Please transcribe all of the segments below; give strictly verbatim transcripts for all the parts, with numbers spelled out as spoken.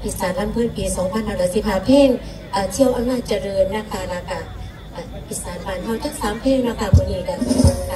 อีสานลำเพื่อนปีสองพันห้าร้อยสิบห้าเพลงเชี่ยวอำนาจเจริญนะคะนะคะอีสานบ้านเฮาทั้งสามเพลงนะคะคนนี้กันค่ะ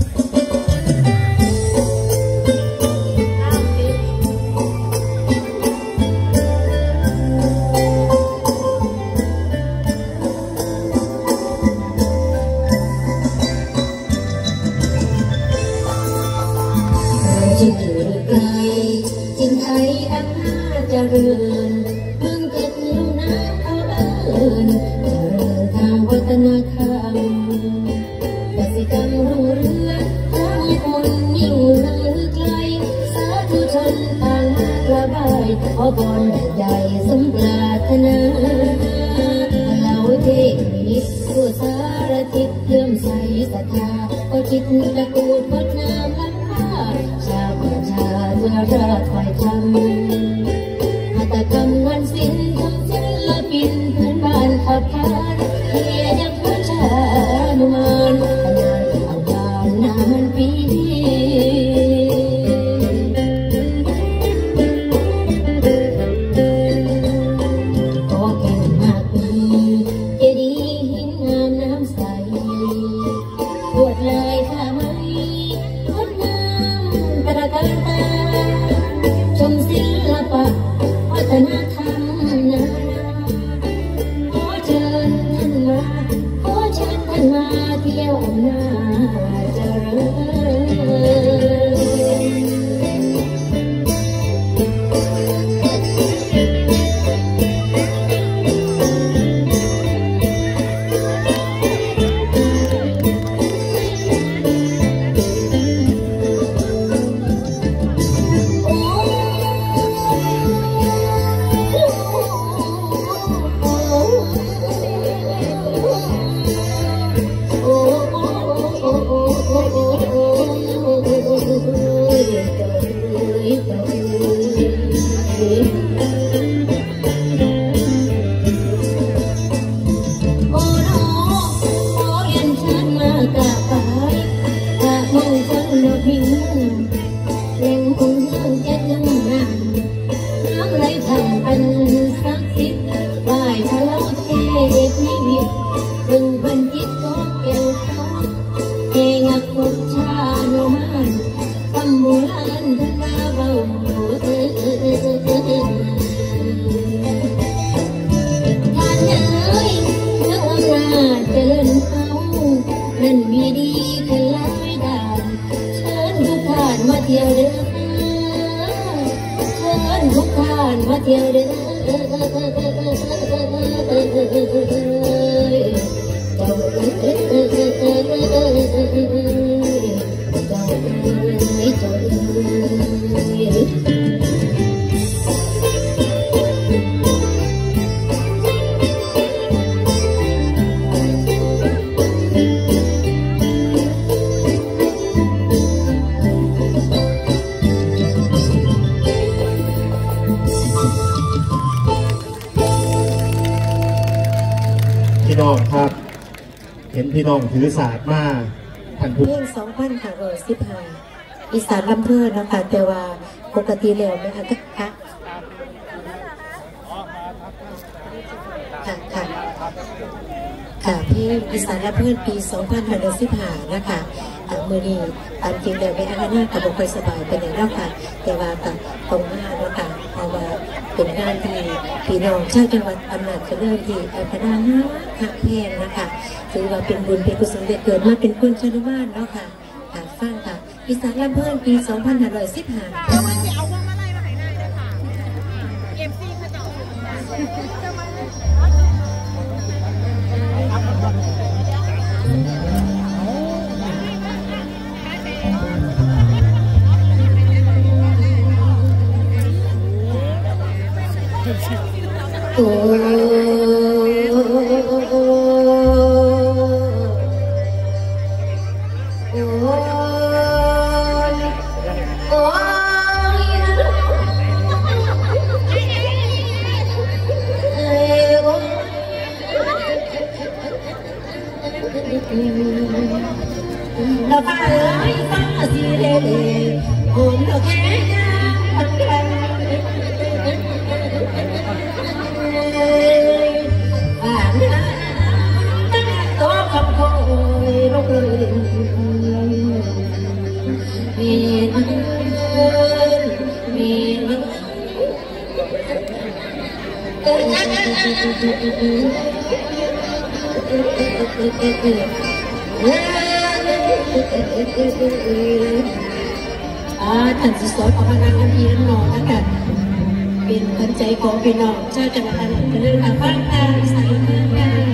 จึงอยู่ไกลจึงไทยอำนาจเจริญเมืองเกิดลุ่มน้ำเขาเอิญเจริญทางวัฒนธรรมกสิกรรมรุ่งเรืองทางคนยิ่งลึกไกลสาธุชนต่างมากระบายขอพรใหญ่สมปรารถนาเหล่าเทพนิสผู้สารทิศเลื่อมใสศรัทธาก็คิดตระกูลงดงามล้ำค่าชาวประชาเมื่อราชคอยทำหัตถกรรมวันศิลป์ทำศิลปินพื้นบ้านขับขานเฮียยักษ์ประชานุมานขนาดเอาบานนานปีก็เก่งมากมีเจดีย์หินงามน้ำใสลวดลายผ้าไหมงดงามตระการตาชมศิลปะวัฒนธรรมนานาขอเชิญท่านมาขอเชิญท่านมาเที่ยวอำนาจเจริญพี่น้องครับเห็นพี่น้องถือศาสตร์มาท่านผู้เพลงสองพันห้าร้อยสิบห้าอีสานลำเพื่อนนะคะแต่ว่าปกติแล้วนะคะค่ะค่ะค่ะค่ะเพลงอีสานลำเพื่อนปีสองพันห้าร้อยสิบห้านะคะเมื่อนี้ตามจริงแล้วในอาณาจักรกับบุคคลสบายเป็นอย่างนั้นค่ะแต่ว่ากับตรงหน้านะคะเพราะว่าเป็นงานที่พี่น้องชาวจังหวัดอำนาจเจริญที่พนานาหักเพลงนะคะถือว่าเป็นบุญเป็นกุศลได้เกิดมาเป็นคนชาวบ้านเนาะค่ะค่ะฟังค่ะอีสานลำเพื่อนปีสองพันห้าร้อยสิบห้าเอาพวงมาลัยมาให้หน้าเลยค่ะเอฟซีเขาจะโอ้เราไปเลยฟ้าสีเดเดผมเราแค่ยังท่านสิสอนของพนักงานพี่น้องนะคะเป็นขวัญใจของพี่น้องชาวจังหวัดตรังเรื่องฟังการใส่เพื่อนกัน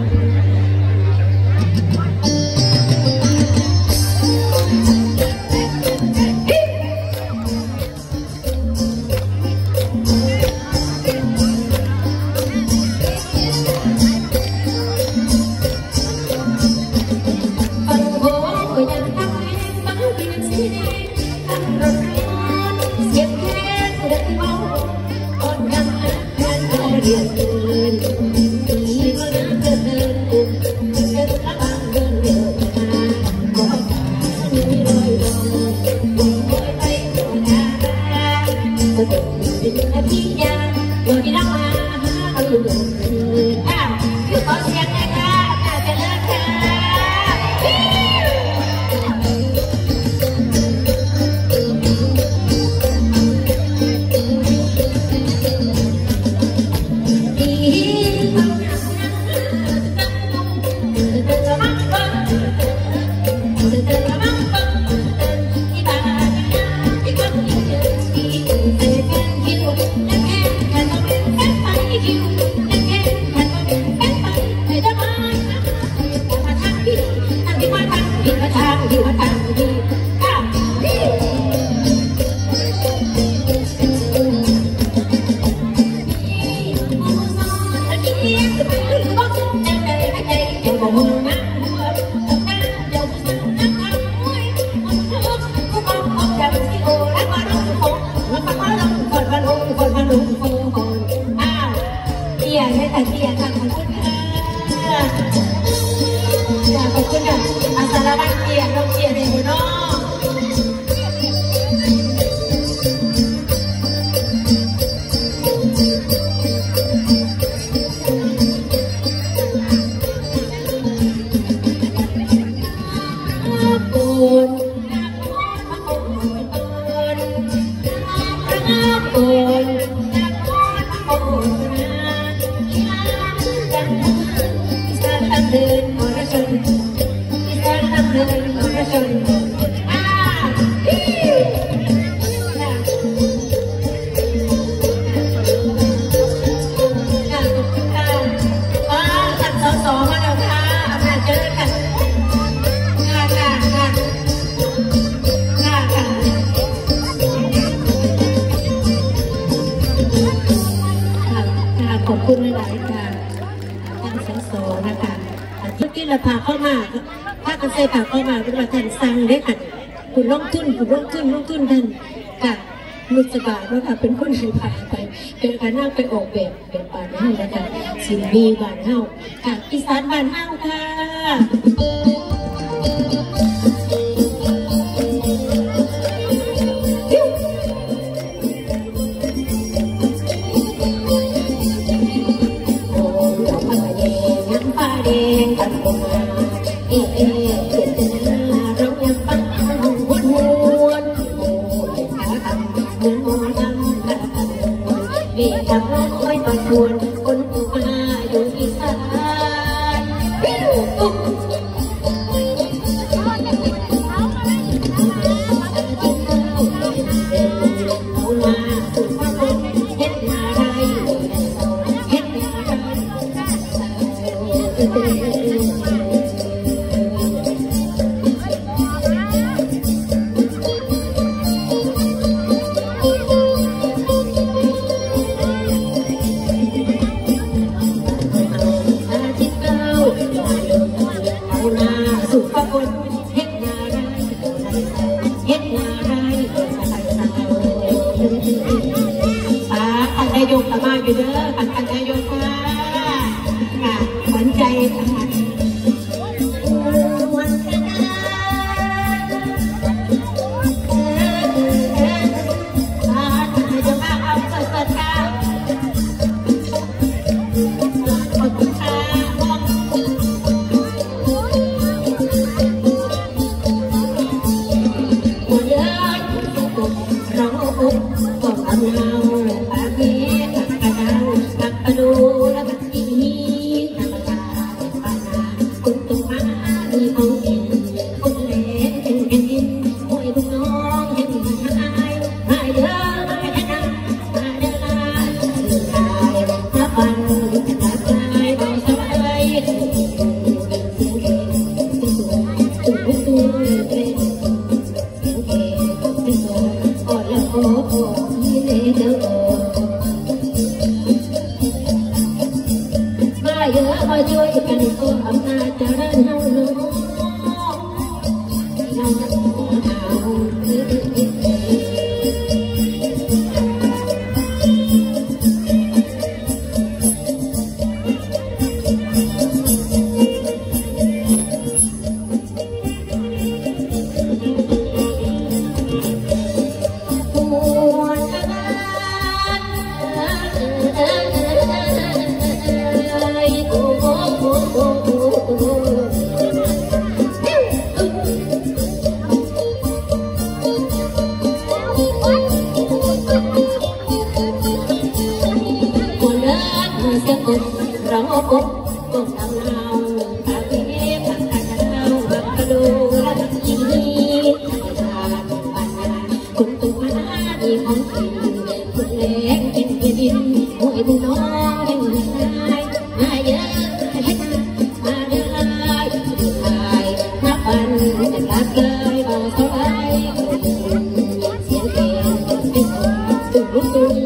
ขอบคุณหลายๆค่ะท่านสสนะคะทุกที่เราพาเข้ามาถ้ากันใส่พาเข้ามาเป็นว่าท่านสั่งได้ค่ะคุณลงทุนคุณลงทุนลงทุนท่านค่ะมุสบาว่าค่ะเป็นคนให้พาไปเป็นการนั่งไปออกแบบเป็นบ้านเฮานะคะสิมีบ้านเฮาค่ะอีสานบ้านเฮาค่ะยกตะมาอยู่เด้อปันปันนายกค่ะขวัญใจค่ะเราเยอะมาช่วยกันก็อำนาจเจริญเฮาเนาะเราเราปุ๊บปุ๊บทำเราตาเพียบตาตาเราบักกระดูรักจีตาปัญญาคนตัวนาดีของกินคนเล็กกินกินหวยบุน้องกินได้มาเยอะให้มาเยอะเลยนับวันจะรักเลยบอกเขาไว้เสียงเพลงตุ้มตุ้มตุ้ม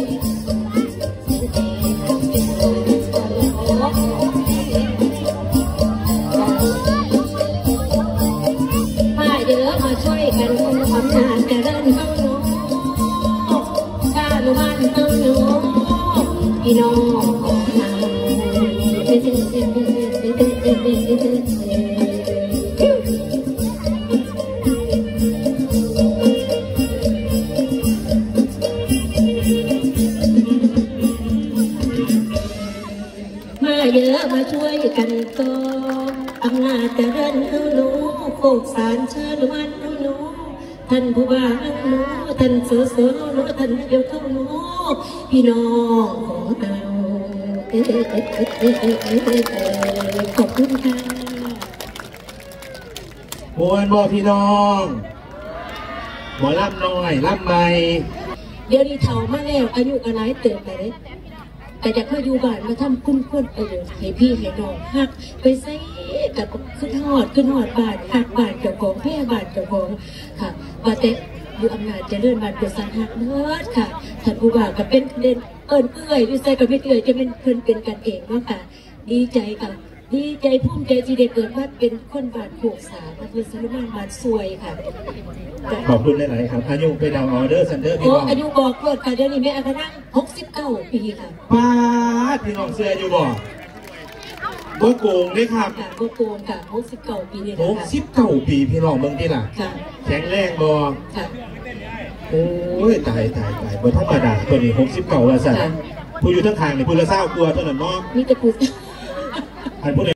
เดี๋ยวมาช่วยกันคงทำงานจะเริ่มเข้าน้องข้าลูกบ้านเข้าน้องพี่น้องของเรามาเยอะมาช่วยกันก็อำนาจจะเริ่มเข้าน้องโคกสารชาลุวันหนูท่านผู้ว่าหนูท่านเสือเสือหนูท่านเดียวเข้าหนูพี่น้องของเราขอบคุณค่ะมวนบ่พี่น้องหมอลำน้อยลำใหม่เดี๋ยวนี้เฒ่ามาแล้วอายุก็หลายเติบไปเลยแต่จะเข้าอยู่บ้านมาทำคุ้นคุ้นไปเลยให้พี่ให้น้องหักไปใส่กับขึ้นหอดขึ้นหอดบ้านหักบ้านเจ้าของแพร่บ้านเจ้าของค่ะว่าแต่อยู่อำนาจจะเลื่อนบ้านเกิดสันหักเนิร์ดค่ะท่านผู้ว่าก็เป็นเด่นเอิญเอื้อยด้วยใจกับไม่เอื้อยจะเป็นเพื่อนเป็นกันเองเนาะค่ะดีใจค่ะดีใจภูมิใจที่ได้เกิดมาเป็นคนบ้านโขกสารอำเภอสนุมานบ้านซวยค่ะขอบคุณหลายๆครับอายุไปดาวออเดอร์ซันเดอร์พี่น้องอายุบอกเกิดค่ะเดี๋ยวนี้แม่อายุหกสิบเก้าปีค่ะป้าพี่น้องเสื้ออยู่บ่บ่โกงด้วยครับบ่โกงค่ะหกสิบเก้าปีนี่หกสิบเก้าปีพี่น้องเมืองที่ล่ะแข็งแรงบ่โอ้ยตายตายตายบ่ธรรมดาตัวนี้หกสิบเก้าแล้วสั่นผู้อยู่ทั้งทางนี่ผู้ละเศร้ากลัวเท่านั้นเนาะมีแต่ผู้อันผู้